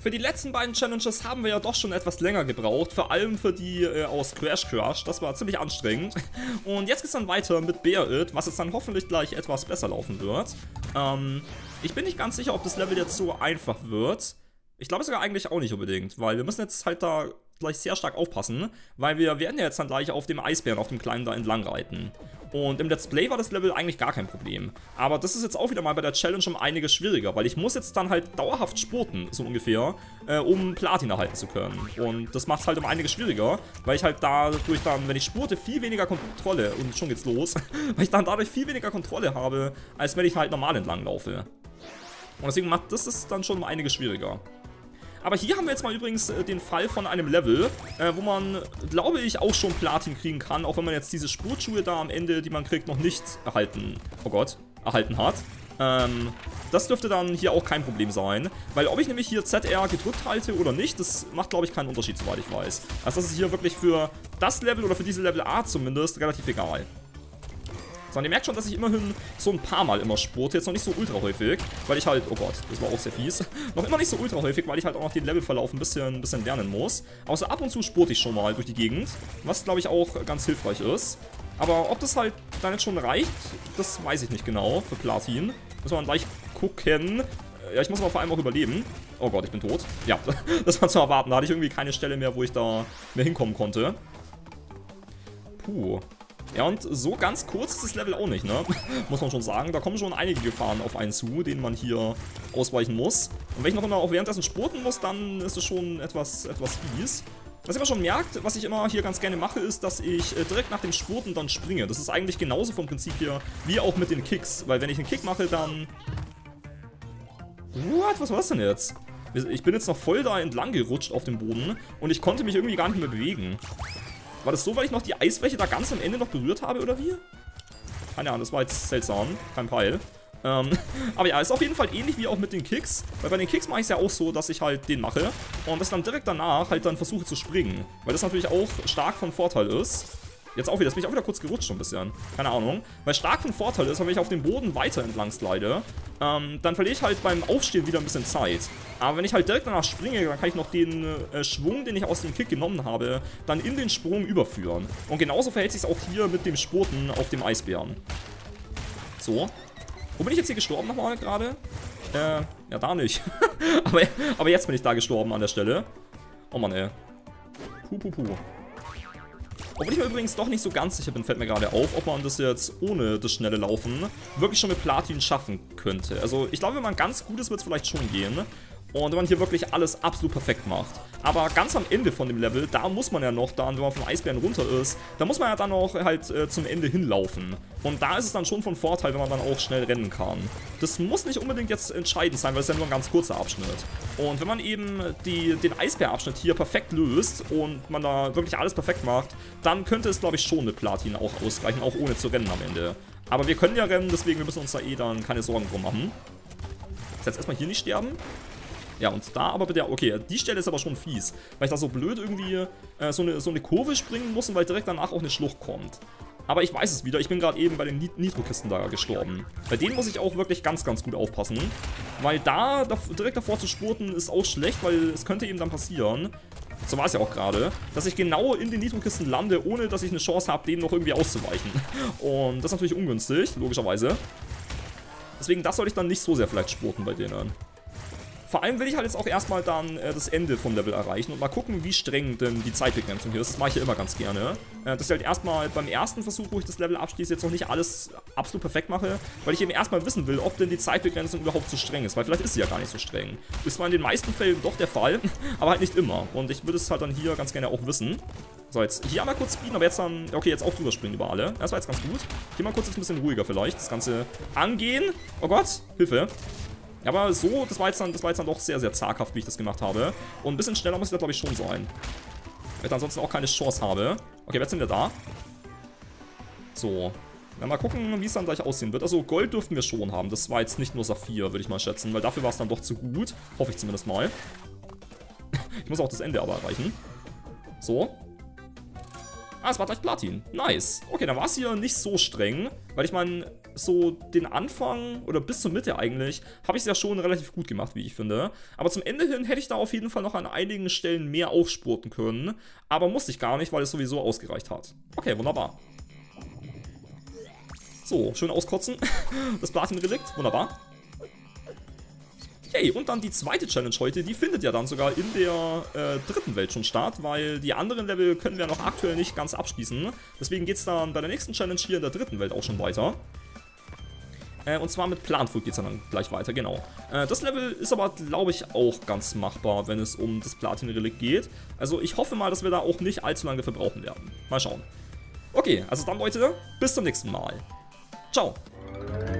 Für die letzten beiden Challenges haben wir ja doch schon etwas länger gebraucht, vor allem für die aus Crash Crush, das war ziemlich anstrengend. Und jetzt geht's dann weiter mit Bear It, was jetzt dann hoffentlich gleich etwas besser laufen wird. Ich bin nicht ganz sicher, ob das Level jetzt so einfach wird. Ich glaube sogar eigentlich auch nicht unbedingt, weil wir müssen jetzt halt da gleich sehr stark aufpassen, weil wir werden ja jetzt dann gleich auf dem Eisbären, auf dem Kleinen da entlang reiten. Und im Let's Play war das Level eigentlich gar kein Problem. Aber das ist jetzt auch wieder mal bei der Challenge um einiges schwieriger, weil ich muss jetzt dann halt dauerhaft spurten, so ungefähr, um Platin erhalten zu können. Und das macht es halt um einiges schwieriger, weil ich halt dadurch dann, wenn ich spurte, viel weniger Kontrolle, und schon geht's los, weil ich dann dadurch viel weniger Kontrolle habe, als wenn ich halt normal entlang laufe. Und deswegen macht das dann schon um einiges schwieriger. Aber hier haben wir jetzt mal übrigens den Fall von einem Level, wo man, glaube ich, auch schon Platin kriegen kann, auch wenn man jetzt diese Sportschuhe da am Ende, die man kriegt, noch nicht erhalten hat. Das dürfte dann hier auch kein Problem sein, weil ob ich nämlich hier ZR gedrückt halte oder nicht, das macht, glaube ich, keinen Unterschied, soweit ich weiß. Also das ist hier wirklich für das Level oder für diese Level A zumindest relativ egal. Und ihr merkt schon, dass ich immerhin so ein paar Mal immer spurte, jetzt noch nicht so ultra häufig, weil ich halt, oh Gott, das war auch sehr fies, noch immer nicht so ultra häufig, weil ich halt auch noch den Levelverlauf ein bisschen lernen muss. Außer ab und zu spurte ich schon mal durch die Gegend, was glaube ich auch ganz hilfreich ist. Aber ob das halt dann jetzt schon reicht, das weiß ich nicht genau für Platin. Muss man gleich gucken. Ja, ich muss aber vor allem auch überleben. Oh Gott, ich bin tot. Ja, das war zu erwarten, da hatte ich irgendwie keine Stelle mehr, wo ich da mehr hinkommen konnte. Puh. Ja, und so ganz kurz ist das Level auch nicht, ne? Muss man schon sagen. Da kommen schon einige Gefahren auf einen zu, denen man hier ausweichen muss. Und wenn ich noch immer auch währenddessen spurten muss, dann ist es schon etwas fies. Was ihr aber schon merkt, was ich immer hier ganz gerne mache, ist, dass ich direkt nach dem Spurten dann springe. Das ist eigentlich genauso vom Prinzip hier, wie auch mit den Kicks. Weil wenn ich einen Kick mache, dann... What? Was war das denn jetzt? Ich bin jetzt noch voll da entlang gerutscht auf dem Boden und ich konnte mich irgendwie gar nicht mehr bewegen. War das so, weil ich noch die Eisfläche da ganz am Ende noch berührt habe, oder wie? Keine Ahnung, das war jetzt seltsam. Kein Peil. Aber ja, ist auf jeden Fall ähnlich wie auch mit den Kicks. Weil bei den Kicks mache ich es ja auch so, dass ich halt den mache und das dann direkt danach halt dann versuche zu springen. Weil das natürlich auch stark von Vorteil ist. Jetzt auch wieder, jetzt bin ich auch wieder kurz gerutscht schon ein bisschen. Keine Ahnung. Weil stark von Vorteil ist, wenn ich auf dem Boden weiter entlang slide, dann verliere ich halt beim Aufstehen wieder ein bisschen Zeit. Aber wenn ich halt direkt danach springe, dann kann ich noch den Schwung, den ich aus dem Kick genommen habe, dann in den Sprung überführen. Und genauso verhält sich es auch hier mit dem Spurten auf dem Eisbären. So. Wo bin ich jetzt hier gestorben nochmal gerade? Ja, da nicht. aber jetzt bin ich da gestorben an der Stelle. Oh Mann, ey. Puh. Obwohl ich mir übrigens doch nicht so ganz sicher bin, fällt mir gerade auf, ob man das jetzt ohne das schnelle Laufen wirklich schon mit Platin schaffen könnte. Also ich glaube, wenn man ganz gut ist, wird es vielleicht schon gehen. Und wenn man hier wirklich alles absolut perfekt macht. Aber ganz am Ende von dem Level, da muss man ja noch dann, wenn man vom Eisbären runter ist, da muss man ja dann auch halt zum Ende hinlaufen. Und da ist es dann schon von Vorteil, wenn man dann auch schnell rennen kann. Das muss nicht unbedingt jetzt entscheidend sein, weil es ja nur ein ganz kurzer Abschnitt. Und wenn man eben den Eisbärabschnitt hier perfekt löst und man da wirklich alles perfekt macht, dann könnte es, glaube ich, schon mit Platin auch ausreichen, auch ohne zu rennen am Ende. Aber wir können ja rennen, deswegen wir müssen uns da eh dann keine Sorgen drum machen. Jetzt erstmal hier nicht sterben. Ja, und da aber bitte, okay, die Stelle ist aber schon fies, weil ich da so blöd irgendwie so eine Kurve springen muss und weil direkt danach auch eine Schlucht kommt. Aber ich weiß es wieder, ich bin gerade eben bei den Nitro-Kisten da gestorben. Bei denen muss ich auch wirklich ganz gut aufpassen, weil da direkt davor zu spurten ist auch schlecht, weil es könnte eben dann passieren, so war es ja auch gerade, dass ich genau in den Nitro-Kisten lande, ohne dass ich eine Chance habe, denen noch irgendwie auszuweichen. Und das ist natürlich ungünstig, logischerweise. Deswegen, das sollte ich dann nicht so sehr vielleicht spurten bei denen. Vor allem will ich halt jetzt auch erstmal dann das Ende vom Level erreichen und mal gucken, wie streng denn die Zeitbegrenzung hier ist. Das mache ich ja immer ganz gerne. Dass ich halt erstmal beim ersten Versuch, wo ich das Level abschließe, jetzt noch nicht alles absolut perfekt mache, weil ich eben erstmal wissen will, ob denn die Zeitbegrenzung überhaupt so streng ist, weil vielleicht ist sie ja gar nicht so streng. Ist zwar in den meisten Fällen doch der Fall, aber halt nicht immer. Und ich würde es halt dann hier ganz gerne auch wissen. So, jetzt hier einmal kurz speeden, aber jetzt dann, okay, jetzt auch drüber springen über alle. Das war jetzt ganz gut. Hier mal kurz jetzt ein bisschen ruhiger vielleicht, das Ganze angehen. Oh Gott, Hilfe. Ja, aber so, das war jetzt dann doch sehr zaghaft, wie ich das gemacht habe. Und ein bisschen schneller muss ich da, glaube ich, schon sein. Weil ich ansonsten auch keine Chance habe. Okay, jetzt sind wir da. So. Ja, mal gucken, wie es dann gleich aussehen wird. Also Gold dürften wir schon haben. Das war jetzt nicht nur Saphir, würde ich mal schätzen. Weil dafür war es dann doch zu gut. Hoffe ich zumindest mal. Ich muss auch das Ende aber erreichen. So. Ah, es war gleich Platin. Nice. Okay, dann war es hier nicht so streng. Weil ich meine, so den Anfang oder bis zur Mitte eigentlich, habe ich es ja schon relativ gut gemacht, wie ich finde. Aber zum Ende hin hätte ich da auf jeden Fall noch an einigen Stellen mehr aufspurten können. Aber musste ich gar nicht, weil es sowieso ausgereicht hat. Okay, wunderbar. So, schön auskotzen. Das Platin-Relikt. Wunderbar. Yay, und dann die zweite Challenge heute, die findet ja dann sogar in der dritten Welt schon statt, weil die anderen Level können wir noch aktuell nicht ganz abschließen. Deswegen geht es dann bei der nächsten Challenge hier in der dritten Welt auch schon weiter. Und zwar mit Planfood geht es dann gleich weiter, genau. Das Level ist aber, glaube ich, auch ganz machbar, wenn es um das Platin-Relikt geht. Also ich hoffe mal, dass wir da auch nicht allzu lange verbrauchen werden. Mal schauen. Okay, also dann Leute, bis zum nächsten Mal. Ciao.